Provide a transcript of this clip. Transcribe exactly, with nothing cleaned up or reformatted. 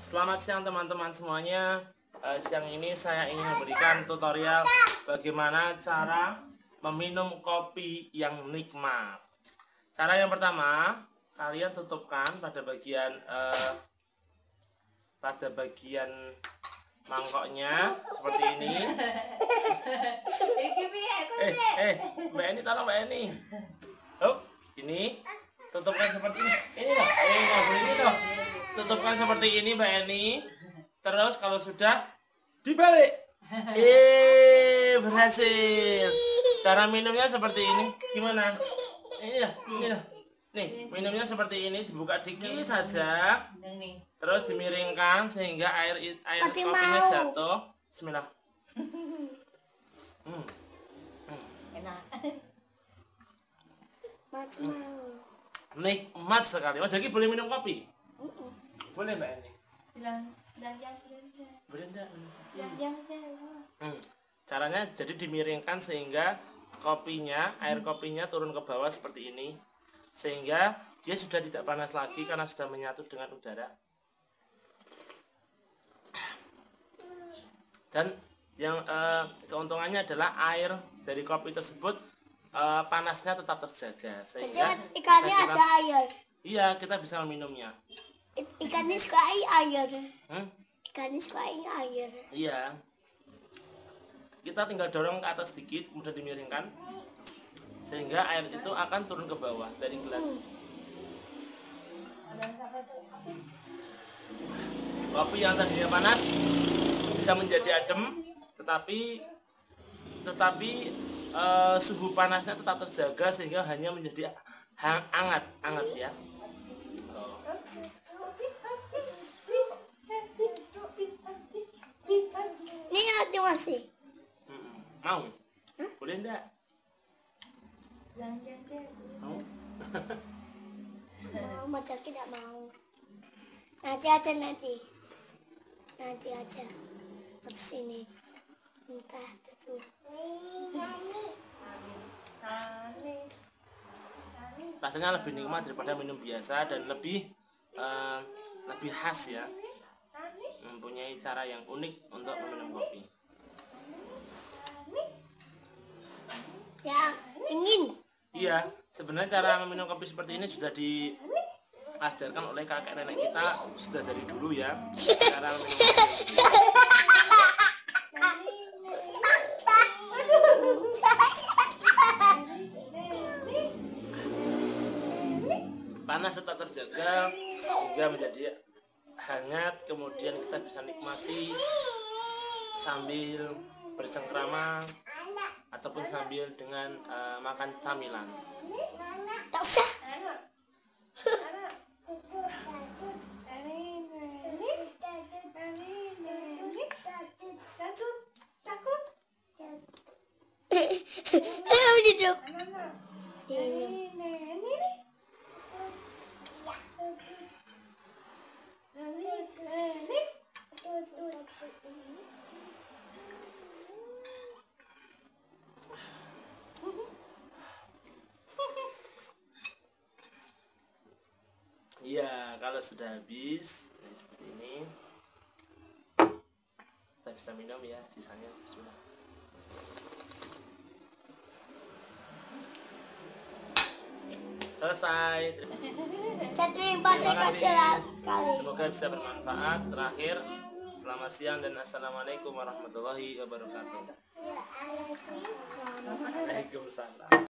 Selamat siang teman-teman semuanya. uh, Siang ini saya ingin memberikan tutorial bagaimana cara meminum kopi yang nikmat. Cara yang pertama, kalian tutupkan pada bagian uh, pada bagian mangkoknya seperti ini. Eh, eh, Mbak Eni, tolong Mbak Eni. Oh, ini tutupkan seperti ini. Ini loh, ini loh, ini loh. Tutupkan seperti ini Mbak Eni. Terus kalau sudah dibalik. Eh, berhasil. Cara minumnya seperti ini. Gimana? Ini loh, ini loh. Nih, minumnya seperti ini, dibuka dikit saja. Terus dimiringkan sehingga air air Masih kopinya mau. jatuh. Bismillah. Hmm. Enak. Mas mau. Nikmat sekali. Mas Jaki boleh minum kopi? Mm-mm. Boleh Mbak Eni? Bilang, bilang, bilang, bilang, Boleh enggak? bilang, bilang, bilang. Hmm. Caranya jadi dimiringkan sehingga kopinya, air kopinya turun ke bawah seperti ini. Sehingga dia sudah tidak panas lagi karena sudah menyatu dengan udara. Dan yang eh, keuntungannya adalah air dari kopi tersebut eh, panasnya tetap terjaga Jadi sehingga ikannya bisa kita- ada air. iya, kita bisa meminumnya. I- Ikannya suka air. Hmm? Ikannya suka air. Iya. Kita tinggal dorong ke atas sedikit, kemudian dimiringkan sehingga air itu akan turun ke bawah dari gelas. Kopi yang tadinya panas bisa menjadi adem, tetapi tetapi eh, suhu panasnya tetap terjaga sehingga hanya menjadi hang- hangat, hangat ya. Oh. Ini ada masih. Mm-mm. Mau? Boleh enggak? Bilang, bilang, bilang. Mau? Mau, Mas Jaki tidak mau. Nanti aja nanti. Nanti aja. Habis ini. Entah itu. Rasanya lebih nikmat daripada minum biasa dan lebih eh, lebih khas ya, mempunyai cara yang unik untuk meminum kopi. Ya, ingin. Iya, sebenarnya cara meminum kopi seperti ini sudah diajarkan oleh kakek nenek kita sudah dari dulu ya. Cara meminum kopi. Panas tetap terjaga hingga menjadi hangat, kemudian kita bisa nikmati sambil bercengkrama ataupun sambil dengan eh, makan camilan. Tak usah. Ayo duduk. Iya, kalau sudah habis jadi seperti ini, kita bisa minum ya, sisanya bismillah. Selesai. Saya terima kasih sekali. Semoga bisa bermanfaat. Terakhir, selamat siang dan assalamualaikum warahmatullahi wabarakatuh. Waalaikumsalam.